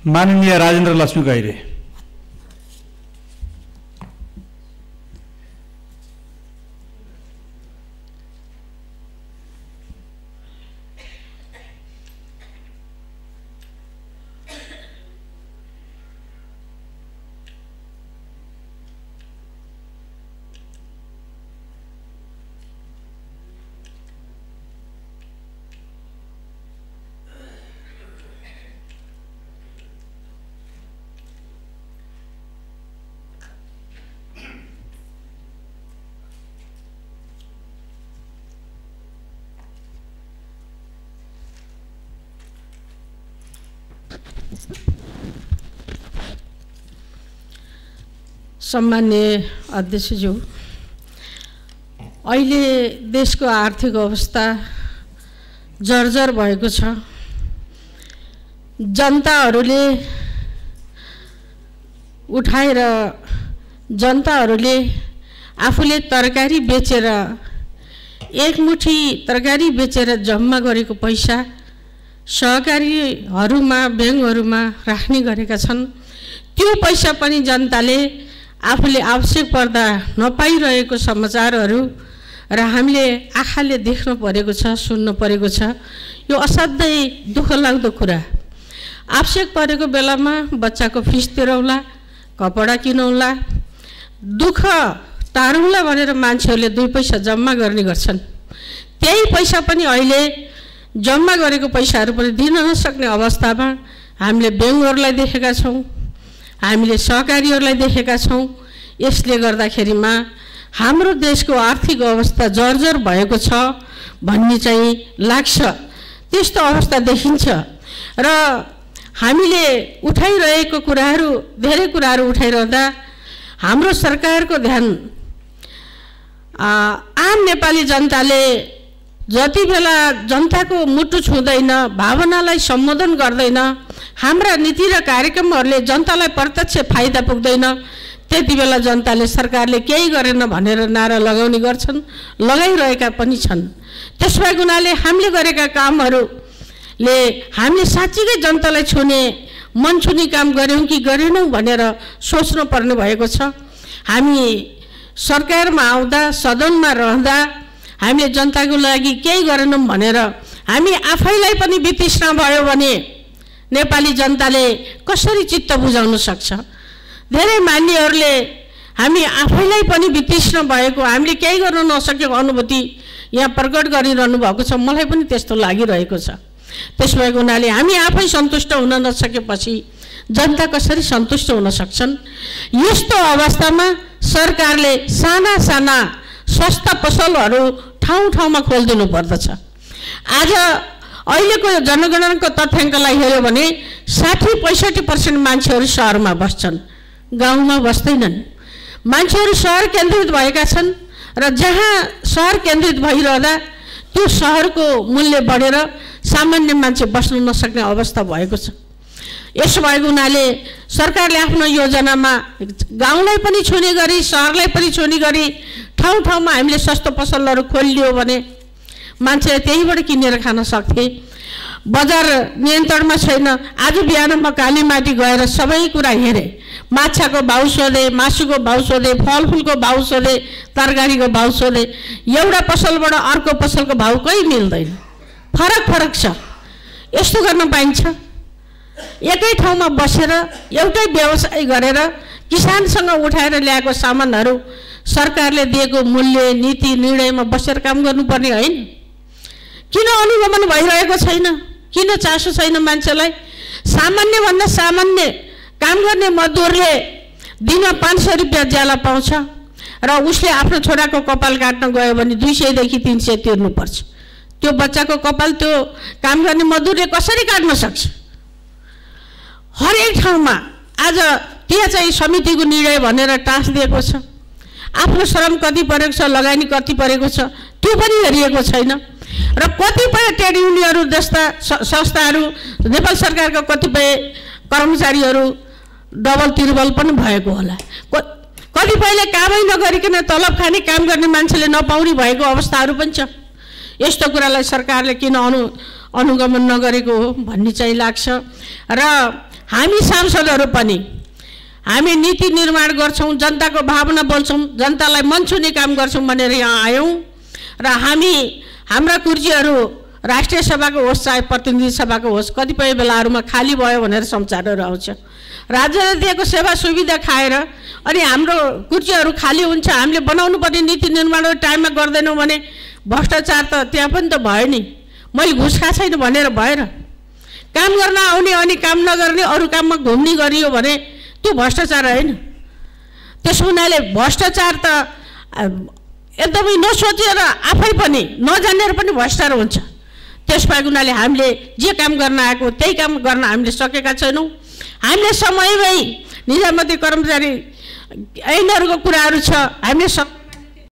माननीय राजेन्द्र लक्ष्मी गैरे। सम्मान्य अध्यक्षज्यू, अहिले देशको आर्थिक अवस्था जर्जर भएको छ। जनताहरूले उठाएर जनताहरूले आफूले तरकारी बेचेर एक मुठी तरकारी बेचेर जम्मा गरेको पैसा सहकारीहरूमा ब्याङ्कहरूमा राख्ने गरेका छन्। त्यो पैसा पनि जनताले आफूले आवश्यक पर्दा नपाइरहेको समाचारहरू र हामीले आँखाले देख्न परेको छ, सुन्न परेको छ। यो असाध्यै दुःखलाग्दो कुरा। आवश्यक परेको बेलामा बच्चाको फिस तिरौला, कपडा किनौला, दुःख टारौँला भनेर मान्छेहरूले 2 पैसा जम्मा गर्ने गर्छन्। त्यही पैसा पनि अहिले जम्मा गरेको पैसाहरू पनि दिन नसक्ने अवस्थामा हामीले ब्याङ्कहरूलाई देखेका छौँ, हामीले सहकारीहरूलाई देखेका छौँ। यसले गर्दाखेरिमा हाम्रो देशको आर्थिक अवस्था जर्जर भएको छ भन्ने चाहिँ लाग्छ। त्यस्तो अवस्था देखिन्छ र हामीले उठाइरहेको कुराहरू धेरै कुराहरू उठाइरहँदा हाम्रो सरकारको ध्यान आम नेपाली जनताले जति बेला जनताको मुटु छुँदैन, भावनालाई सम्बोधन गर्दैन, हाम्रा नीति र कार्यक्रमहरूले जनतालाई प्रत्यक्ष फाइदा पुग्दैन, त्यति बेला जनताले सरकारले केही गरेन भनेर नारा लगाउने गर्छन्, लगाइरहेका पनि छन्। त्यसबाट हुनाले हामीले गरेका कामहरूले हामीले साँच्चीकै जनतालाई छुने मन छुने काम गर्यौँ कि गरेनौँ भनेर सोच्नु पर्ने भएको छ। हामी सरकारमा आउँदा सदनमा रहँदा हामीले जनताको लागि केही गरेनौँ भनेर हामी आफैलाई पनि वितृष्णा भयो भने नेपाली जनताले कसरी चित्त बुझाउन सक्छ? धेरै मान्यहरूले हामी आफैलाई पनि वितृष्णा भएको, हामीले केही गर्न नसकेको अनुभूति यहाँ प्रकट गरिरहनु भएको छ। मलाई पनि त्यस्तो लागिरहेको छ। त्यसो भएको हुनाले हामी आफै सन्तुष्ट हुन नसकेपछि जनता कसरी सन्तुष्ट हुन सक्छन्? यस्तो अवस्थामा सरकारले साना साना सस्ता पसलहरू ठाउँ ठाउँमा खोलिदिनु पर्दछ। आज अहिलेको जनगणनाको तथ्याङ्कलाई हेऱ्यो भने 60-65% मान्छेहरू सहरमा बस्छन्, गाउँमा बस्दैनन्। मान्छेहरू सहर केन्द्रित भएका छन् र जहाँ सहर केन्द्रित भइरहँदा त्यो सहरको मूल्य बढेर सामान्य मान्छे बस्न नसक्ने अवस्था भएको छ। यसो भएको हुनाले सरकारले आफ्नो योजनामा गाउँलाई पनि छुने गरी सहरलाई पनि छुने गरी ठाउँ ठाउँमा हामीले सस्तो पसलहरू खोलिदियो भने मान्छेले त्यहीबाट किनेर खान सक्थे। बजार नियन्त्रणमा छैन। आज बिहान म कालीमाटी गएर सबै कुरा हेरेँ। माछाको भाउ सोधेँ, मासुको भाउ सोधेँ, फलफुलको भाउ सोधेँ, तरकारीको भाउ सोधेँ। एउटा पसलबाट अर्को पसलको भाउ कहीँ मिल्दैन, फरक फरक छ। यस्तो गर्न पाइन्छ? एकै ठाउँमा बसेर एउटै व्यवसाय गरेर किसानसँग उठाएर ल्याएको सामानहरू सरकारले दिएको मूल्य नीति निर्णयमा बसेर काम गर्नुपर्ने होइन? किन अनुगमन भइरहेको छैन? किन चासो छैन मान्छेलाई? सामान्यभन्दा सामान्य काम गर्ने मजदुरले दिनमा 500 रुपियाँ ज्याला पाउँछ र उसले आफ्नो छोराको कपाल काट्न गयो भने 200 देखि 300 तिर्नुपर्छ। त्यो बच्चाको कपाल त्यो काम गर्ने मजदुरले कसरी काट्न सक्छ? हरेक ठाउँमा आज त्यहाँ चाहिँ समितिको निर्णय भनेर टाँस दिएको छ। आफ्नो श्रम कति परेको छ, लगानी कति परेको छ, त्यो पनि हेरिएको छैन। र कतिपय ट्रेड युनियनहरू जस्ता संस्थाहरू, नेपाल सरकारका कतिपय कर्मचारीहरू डबल त्रिबल पनि भएको होला। कतिपयले कामै नगरिकन तलब खाने काम गर्ने मान्छेले नपाउने भएको अवस्थाहरू पनि छ। यस्तो कुरालाई सरकारले किन अनुगमन नगरेको हो भन्ने चाहिँ लाग्छ। र हामी सांसदहरू पनि हामी नीति निर्माण गर्छौँ, जनताको भावना बोल्छौँ, जनतालाई मन छुने काम गर्छौँ भनेर यहाँ आयौँ र हाम्रा कुर्सीहरू राष्ट्रिय सभाको होस् चाहे प्रतिनिधि सभाको होस् कतिपय बेलाहरूमा खाली भयो भनेर समाचारहरू आउँछ। राज्यले दिएको सेवा सुविधा खाएर अनि हाम्रो कुर्सीहरू खाली हुन्छ, हामीले बनाउनु पर्ने नीति निर्माण टाइममा गर्दैनौँ भने भ्रष्टाचार त त्यहाँ पनि त भयो नि। मैले घुस खा छैन भनेर भएर काम गर्न आउने अनि काम नगर्ने अरू काममा घुम्ने गरियो भने त्यो भ्रष्टाचार होइन। त्यसो हुनाले भ्रष्टाचार त एकदमै नसोचेर आफै पनि नजानेर पनि भ्रष्टाचार हुन्छ। त्यसबाहेक हुनाले हामीले जे काम गर्न आएको त्यही काम गर्न हामीले सकेका छैनौँ। हामीले समयमै निजामती कर्मचारी ऐनहरूको कुराहरू छ, हामीले